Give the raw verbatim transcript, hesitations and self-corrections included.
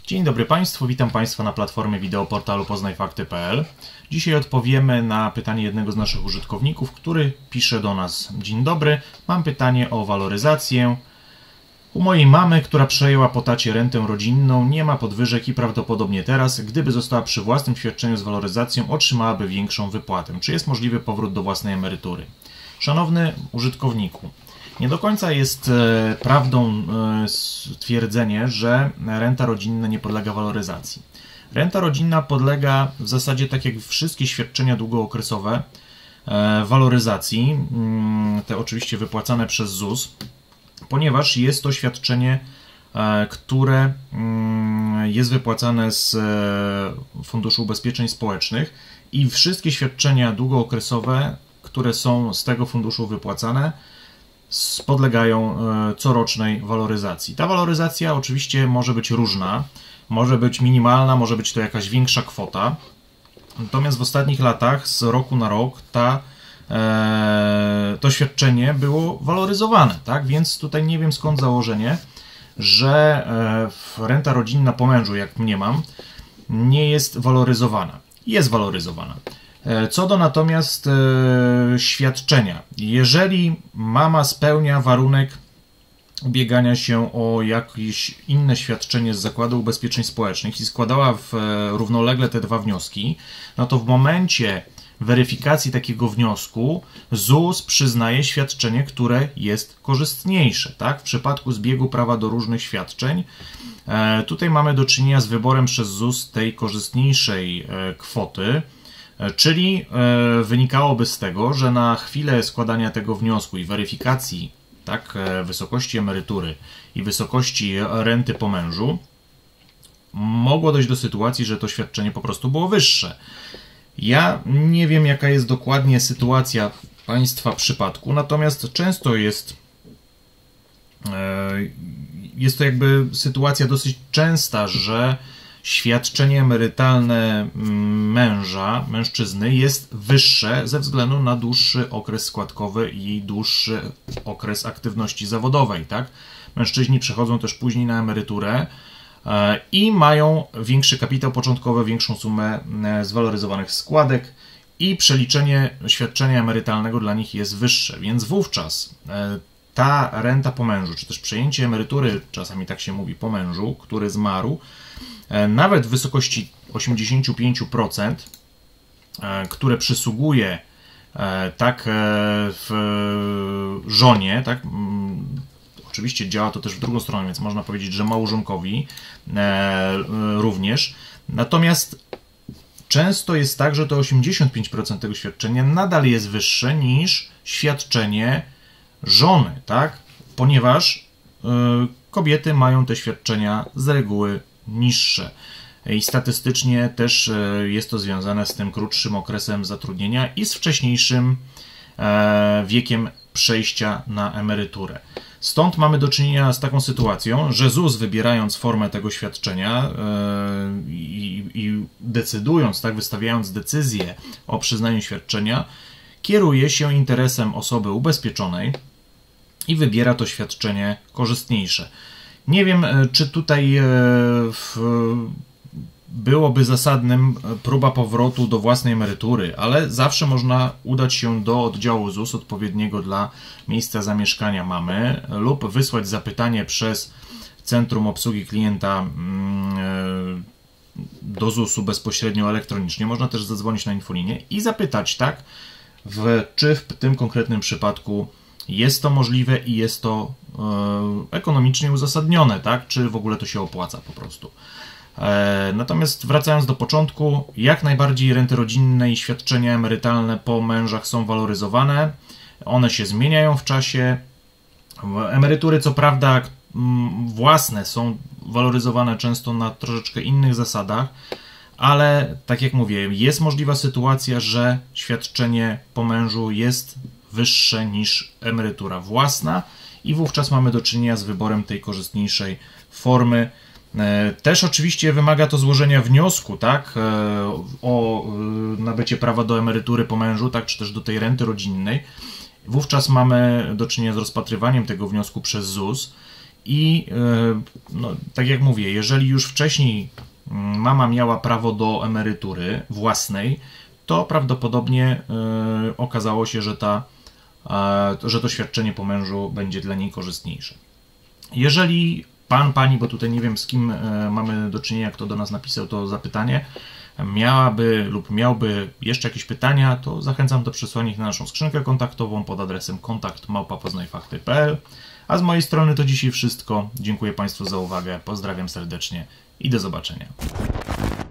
Dzień dobry Państwu, witam Państwa na platformie wideo portalu poznaj fakty kropka p l. Dzisiaj odpowiemy na pytanie jednego z naszych użytkowników, który pisze do nas: dzień dobry, mam pytanie o waloryzację. U mojej mamy, która przejęła po tacie rentę rodzinną, nie ma podwyżek i prawdopodobnie teraz, gdyby została przy własnym świadczeniu z waloryzacją, otrzymałaby większą wypłatę. Czy jest możliwy powrót do własnej emerytury? Szanowny użytkowniku, nie do końca jest e, prawdą e, stwierdzenie, że renta rodzinna nie podlega waloryzacji. Renta rodzinna podlega w zasadzie, tak jak wszystkie świadczenia długookresowe, e, waloryzacji, mm, te oczywiście wypłacane przez ZUS, ponieważ jest to świadczenie, e, które mm, jest wypłacane z e, Funduszu Ubezpieczeń Społecznych i wszystkie świadczenia długookresowe, które są z tego funduszu wypłacane, podlegają corocznej waloryzacji. Ta waloryzacja oczywiście może być różna, może być minimalna, może być to jakaś większa kwota. Natomiast w ostatnich latach, z roku na rok, ta, e, to świadczenie było waloryzowane, tak? Więc tutaj nie wiem, skąd założenie, że e, renta rodzinna po mężu, jak mniemam, nie jest waloryzowana. Jest waloryzowana. Co do natomiast e, świadczenia, jeżeli mama spełnia warunek ubiegania się o jakieś inne świadczenie z Zakładu Ubezpieczeń Społecznych i składała w, e, równolegle te dwa wnioski, no to w momencie weryfikacji takiego wniosku ZUS przyznaje świadczenie, które jest korzystniejsze. Tak? W przypadku zbiegu prawa do różnych świadczeń, e, tutaj mamy do czynienia z wyborem przez ZUS tej korzystniejszej e, kwoty. Czyli e, wynikałoby z tego, że na chwilę składania tego wniosku i weryfikacji tak, e, wysokości emerytury i wysokości renty po mężu mogło dojść do sytuacji, że to świadczenie po prostu było wyższe. Ja nie wiem, jaka jest dokładnie sytuacja w Państwa przypadku, natomiast często jest, e, jest to jakby sytuacja dosyć częsta, że świadczenie emerytalne męża, mężczyzny jest wyższe ze względu na dłuższy okres składkowy i dłuższy okres aktywności zawodowej. Tak? Mężczyźni przechodzą też później na emeryturę i mają większy kapitał początkowy, większą sumę zwaloryzowanych składek i przeliczenie świadczenia emerytalnego dla nich jest wyższe, więc wówczas ta renta po mężu, czy też przejęcie emerytury, czasami tak się mówi, po mężu, który zmarł, nawet w wysokości osiemdziesiąt pięć procent, które przysługuje tak w żonie, tak, oczywiście działa to też w drugą stronę, więc można powiedzieć, że małżonkowi również. Natomiast często jest tak, że to osiemdziesiąt pięć procent tego świadczenia nadal jest wyższe niż świadczenie żony, tak, ponieważ kobiety mają te świadczenia z reguły niższe. I statystycznie też jest to związane z tym krótszym okresem zatrudnienia i z wcześniejszym wiekiem przejścia na emeryturę. Stąd mamy do czynienia z taką sytuacją, że ZUS, wybierając formę tego świadczenia i, i decydując, tak, wystawiając decyzję o przyznaniu świadczenia, kieruje się interesem osoby ubezpieczonej i wybiera to świadczenie korzystniejsze. Nie wiem, czy tutaj byłoby zasadnym próba powrotu do własnej emerytury, ale zawsze można udać się do oddziału ZUS odpowiedniego dla miejsca zamieszkania mamy lub wysłać zapytanie przez Centrum Obsługi Klienta do ZUS-u bezpośrednio elektronicznie. Można też zadzwonić na infolinię i zapytać, tak, w, czy w tym konkretnym przypadku jest to możliwe i jest to e, ekonomicznie uzasadnione, tak? Czy w ogóle to się opłaca po prostu. E, natomiast wracając do początku, jak najbardziej renty rodzinne i świadczenia emerytalne po mężach są waloryzowane. One się zmieniają w czasie. Emerytury, co prawda, m, własne są waloryzowane często na troszeczkę innych zasadach, ale tak jak mówię, jest możliwa sytuacja, że świadczenie po mężu jest wyższe niż emerytura własna i wówczas mamy do czynienia z wyborem tej korzystniejszej formy. Też oczywiście wymaga to złożenia wniosku, tak, o nabycie prawa do emerytury po mężu, tak, czy też do tej renty rodzinnej. Wówczas mamy do czynienia z rozpatrywaniem tego wniosku przez ZUS I no, tak jak mówię, jeżeli już wcześniej mama miała prawo do emerytury własnej, to prawdopodobnie okazało się, że, ta, że to świadczenie po mężu będzie dla niej korzystniejsze. Jeżeli pan, pani, bo tutaj nie wiem, z kim mamy do czynienia, kto do nas napisał to zapytanie, miałaby lub miałby jeszcze jakieś pytania, to zachęcam do przesłania ich na naszą skrzynkę kontaktową pod adresem kontakt małpa poznaj fakty kropka p l. A z mojej strony to dzisiaj wszystko. Dziękuję Państwu za uwagę, pozdrawiam serdecznie i do zobaczenia.